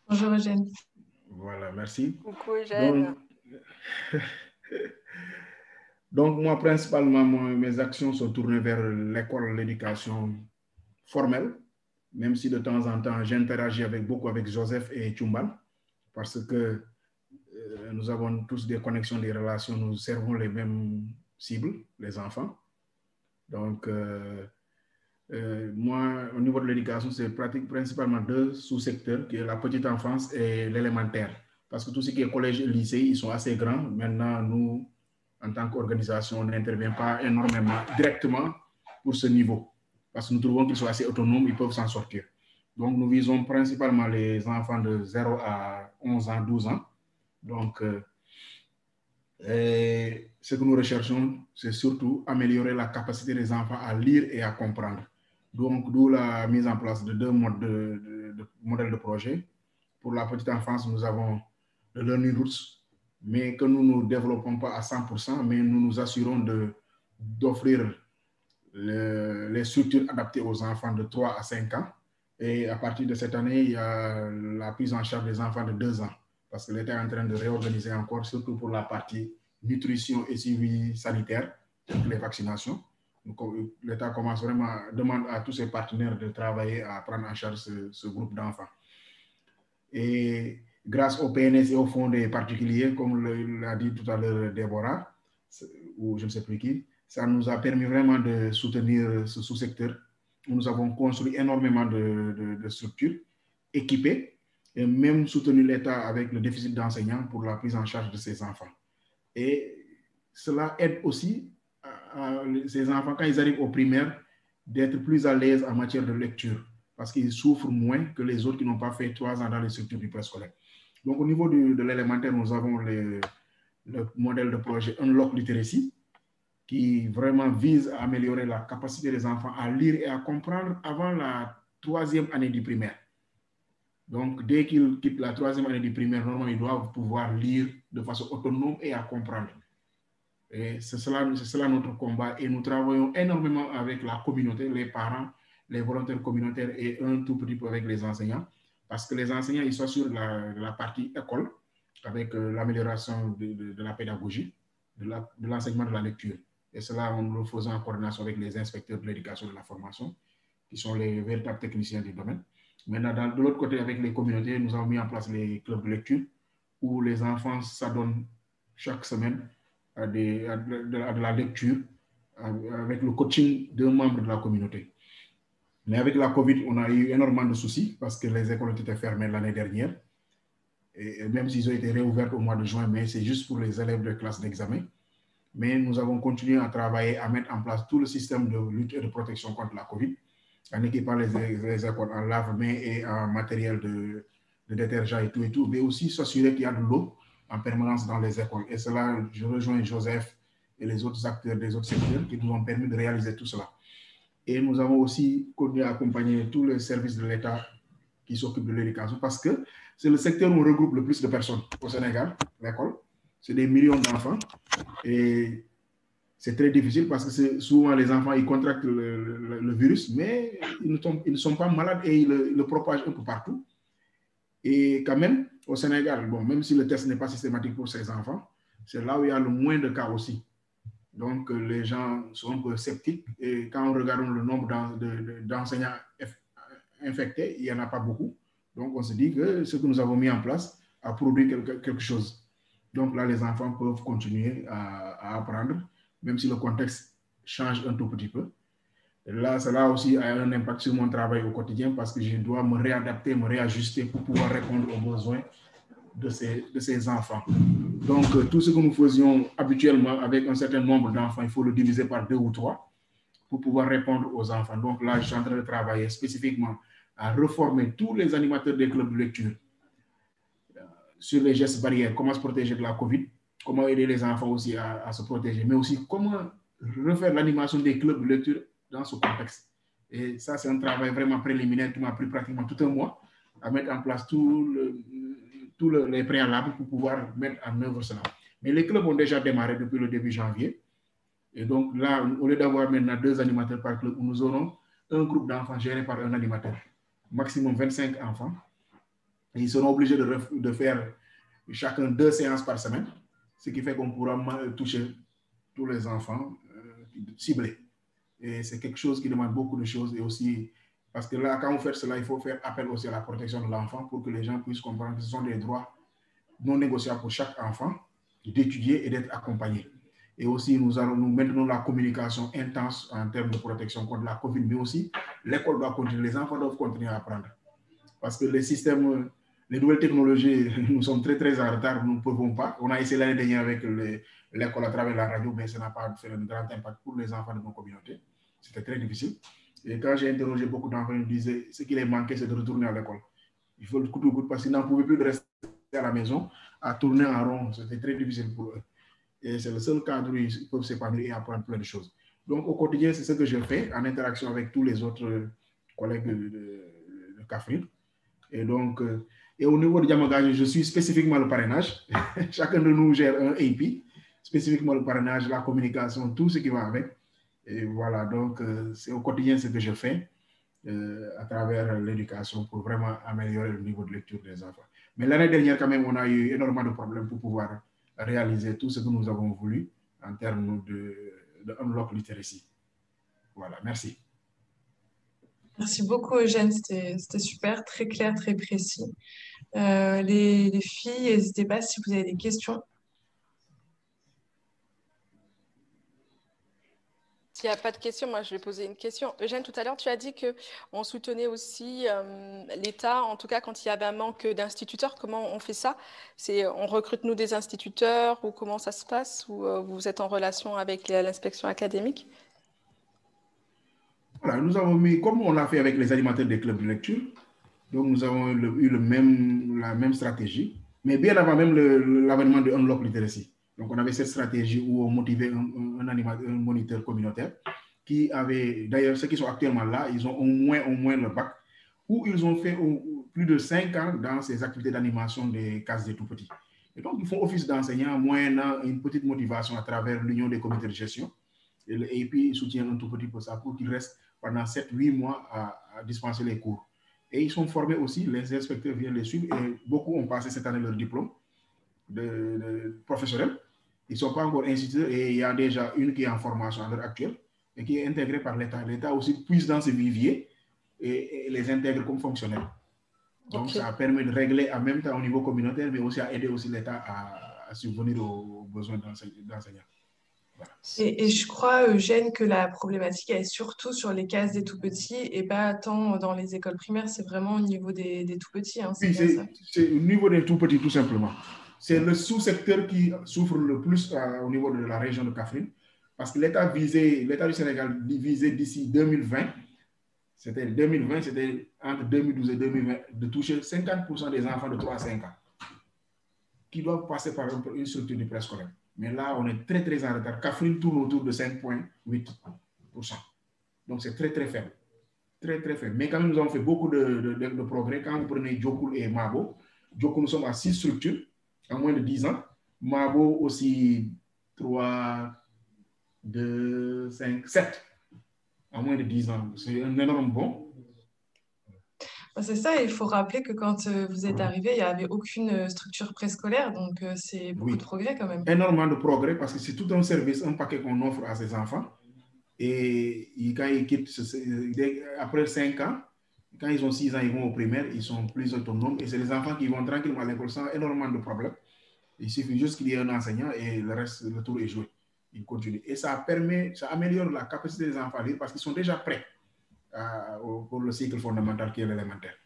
Bonjour Eugène. Voilà, merci. Coucou Eugène. Donc moi, principalement, mes actions sont tournées vers l'école, l'éducation formelle, même si de temps en temps, j'interagis beaucoup avec Joseph et Tchumban, parce que nous avons tous des connexions, des relations, nous servons les mêmes cibles, les enfants. Donc, moi, au niveau de l'éducation, c'est principalement deux sous-secteurs, qui est la petite enfance et l'élémentaire. Parce que tout ce qui est collège et lycée, ils sont assez grands. Maintenant, nous, en tant qu'organisation, on n'intervient pas énormément directement pour ce niveau. Parce que nous trouvons qu'ils sont assez autonomes, ils peuvent s'en sortir. Donc, nous visons principalement les enfants de 0 à 11 ans, 12 ans. Donc, ce que nous recherchons, c'est surtout améliorer la capacité des enfants à lire et à comprendre. Donc, d'où la mise en place de deux modèles de projet. Pour la petite enfance, nous avons le Learning Roots, mais que nous ne développons pas à 100%, mais nous nous assurons d'offrir les structures adaptées aux enfants de 3 à 5 ans. Et à partir de cette année, il y a la prise en charge des enfants de 2 ans, parce que l'État est en train de réorganiser encore, surtout pour la partie nutrition et suivi sanitaire, les vaccinations. L'État commence vraiment, demande à tous ses partenaires de travailler à prendre en charge ce groupe d'enfants. Et grâce au PNS et au fonds des particuliers, comme l'a dit tout à l'heure Déborah, ou je ne sais plus qui, ça nous a permis vraiment de soutenir ce sous-secteur. Nous avons construit énormément de structures équipées et même soutenu l'État avec le déficit d'enseignants pour la prise en charge de ces enfants. Et cela aide aussi ces enfants, quand ils arrivent au primaire, d'être plus à l'aise en matière de lecture, parce qu'ils souffrent moins que les autres qui n'ont pas fait 3 ans dans les structures du préscolaire. Donc, au niveau de l'élémentaire, nous avons le modèle de projet Unlock Literacy, qui vraiment vise à améliorer la capacité des enfants à lire et à comprendre avant la 3e année du primaire. Donc, dès qu'ils quittent la 3e année du primaire, normalement, ils doivent pouvoir lire de façon autonome et à comprendre. Et c'est cela notre combat. Et nous travaillons énormément avec la communauté, les parents, les volontaires communautaires et un tout petit peu avec les enseignants. Parce que les enseignants, ils sont sur la partie école, avec l'amélioration de la pédagogie, de l'enseignement de la lecture. Et cela, nous le faisons en coordination avec les inspecteurs de l'éducation et de la formation, qui sont les véritables techniciens du domaine. Maintenant, de l'autre côté, avec les communautés, nous avons mis en place les clubs de lecture, où les enfants s'adonnent chaque semaine à de la lecture, avec le coaching d'un membre de la communauté. Mais avec la COVID, on a eu énormément de soucis, parce que les écoles étaient fermées l'année dernière. Et même s'ils ont été réouvertes au mois de juin, mais c'est juste pour les élèves de classe d'examen. Mais nous avons continué à travailler, à mettre en place tout le système de lutte et de protection contre la COVID, en équipant les écoles en lave-mains et en matériel de détergent et tout, mais aussi s'assurer qu'il y a de l'eau en permanence dans les écoles. Et cela, je rejoins Joseph et les autres acteurs des autres secteurs qui nous ont permis de réaliser tout cela. Et nous avons aussi continué à accompagner tous les services de l'État qui s'occupent de l'éducation, parce que c'est le secteur où on regroupe le plus de personnes au Sénégal, l'école. C'est des millions d'enfants. Et c'est très difficile parce que souvent les enfants, ils contractent le virus, mais ils ne sont pas malades et ils le propagent un peu partout. Et quand même, au Sénégal, bon, même si le test n'est pas systématique pour ces enfants, c'est là où il y a le moins de cas aussi. Donc, les gens sont un peu sceptiques. Et quand on regarde le nombre d'enseignants infectés, il n'y en a pas beaucoup. Donc, on se dit que ce que nous avons mis en place a produit quelque chose. Donc là, les enfants peuvent continuer à apprendre, même si le contexte change un tout petit peu. Et là, cela aussi a un impact sur mon travail au quotidien, parce que je dois me réadapter, me réajuster pour pouvoir répondre aux besoins de ces enfants. Donc, tout ce que nous faisions habituellement avec un certain nombre d'enfants, il faut le diviser par 2 ou 3 pour pouvoir répondre aux enfants. Donc là, je suis en train de travailler spécifiquement à reformer tous les animateurs des clubs de lecture sur les gestes barrières, comment se protéger de la COVID, comment aider les enfants aussi à se protéger, mais aussi comment refaire l'animation des clubs de lecture dans ce contexte. Et ça, c'est un travail vraiment préliminaire qui m'a pris pratiquement tout un mois à mettre en place tous les préalables pour pouvoir mettre en œuvre cela. Mais les clubs ont déjà démarré depuis le début janvier. Et donc là, au lieu d'avoir maintenant 2 animateurs par club, nous aurons un groupe d'enfants géré par un animateur, maximum 25 enfants. Et ils seront obligés de faire chacun 2 séances par semaine, ce qui fait qu'on pourra toucher tous les enfants ciblés. Et c'est quelque chose qui demande beaucoup de choses. Et aussi, parce que là, quand vous faites cela, il faut faire appel aussi à la protection de l'enfant pour que les gens puissent comprendre que ce sont des droits non négociables pour chaque enfant d'étudier et d'être accompagné. Et aussi, nous maintenons la communication intense en termes de protection contre la COVID, mais aussi, l'école doit continuer, les enfants doivent continuer à apprendre. Parce que les systèmes, les nouvelles technologies, nous sommes très, très en retard, nous ne pouvons pas. On a essayé l'année dernière avec l'école à travers la radio, mais ça n'a pas fait un grand impact pour les enfants de nos communautés. C'était très difficile. Et quand j'ai interrogé beaucoup d'enfants, ils me disaient ce qui les manquait, c'est de retourner à l'école. Il faut le coup de coup parce qu'ils n'en pouvaient plus de rester à la maison à tourner en rond. C'était très difficile pour eux. Et c'est le seul cadre où ils peuvent s'épanouir et apprendre plein de choses. Donc, au quotidien, c'est ce que je fais en interaction avec tous les autres collègues de Kaffrine. Et donc, et au niveau de Diamaguène, je suis spécifiquement le parrainage. Chacun de nous gère un AP, spécifiquement le parrainage, la communication, tout ce qui va avec. Et voilà, donc, c'est au quotidien ce que je fais à travers l'éducation pour vraiment améliorer le niveau de lecture des enfants. Mais l'année dernière, quand même, on a eu énormément de problèmes pour pouvoir réaliser tout ce que nous avons voulu en termes de unlock literacy. Voilà, merci. Merci beaucoup, Eugène. C'était super, très clair, très précis. Les filles, n'hésitez pas si vous avez des questions. S'il n'y a pas de questions, moi je vais poser une question. Eugène, tout à l'heure, tu as dit qu'on soutenait aussi l'État, en tout cas quand il y avait un manque d'instituteurs. Comment on fait ça? On recrute nous des instituteurs ou comment ça se passe? Ou vous êtes en relation avec l'inspection académique? Voilà, nous avons mis, comme on l'a fait avec les animateurs des clubs de lecture, donc nous avons eu la même stratégie, mais bien avant même l'avènement de Unlock Literacy. Donc on avait cette stratégie où on motivait un moniteur communautaire qui avait, d'ailleurs ceux qui sont actuellement là, ils ont au moins le bac, où ils ont fait plus de 5 ans dans ces activités d'animation des cases des tout-petits. Et donc ils font office d'enseignant moyennant une petite motivation à travers l'union des comités de gestion. Et puis ils soutiennent un tout petit peu ça pour qu'ils restent pendant 7-8 mois à dispenser les cours. Et ils sont formés aussi, les inspecteurs viennent les suivre et beaucoup ont passé cette année leur diplôme de professionnel. Ils ne sont pas encore instituteurs et il y a déjà une qui est en formation à l'heure actuelle et qui est intégrée par l'État. L'État aussi puise dans ce vivier et les intègre comme fonctionnaires. Donc, okay. Ça permet de régler en même temps au niveau communautaire, mais aussi à aider aussi l'État à subvenir aux besoins d'enseignants. Voilà. Et je crois, Eugène, que la problématique est surtout sur les cases des tout-petits et pas tant dans les écoles primaires, c'est vraiment au niveau des tout-petits. Hein, oui, c'est au niveau des tout-petits, tout simplement. C'est le sous-secteur qui souffre le plus au niveau de la région de Kaffrine, parce que l'État du Sénégal visait d'ici 2020, c'était entre 2012 et 2020, de toucher 50% des enfants de 3 à 5 ans qui doivent passer par une structure de préscolaire. Mais là, on est très, très en retard. Kaffrine tourne autour de 5,8%. Donc, c'est très, très faible. Très, très faible. Mais quand même, nous avons fait beaucoup de progrès. Quand vous prenez Djokul et Mabo, Djokul, nous sommes à 6 structures en moins de 10 ans. Mabo aussi 3, 2, 5, 7 en moins de 10 ans. C'est un énorme bond. C'est ça, il faut rappeler que quand vous êtes arrivé, il n'y avait aucune structure préscolaire, donc c'est beaucoup de progrès quand même. Énormément de progrès parce que c'est tout un service, un paquet qu'on offre à ces enfants. Et quand ils quittent, après 5 ans, quand ils ont 6 ans, ils vont au primaire, ils sont plus autonomes. Et c'est les enfants qui vont tranquillement à l'école sans énormément de problèmes. Il suffit juste qu'il y ait un enseignant et le reste, le tour est joué. Ils continuent. Et ça améliore la capacité des enfants à lire parce qu'ils sont déjà prêts pour le cycle fondamental qui est l'élémentaire.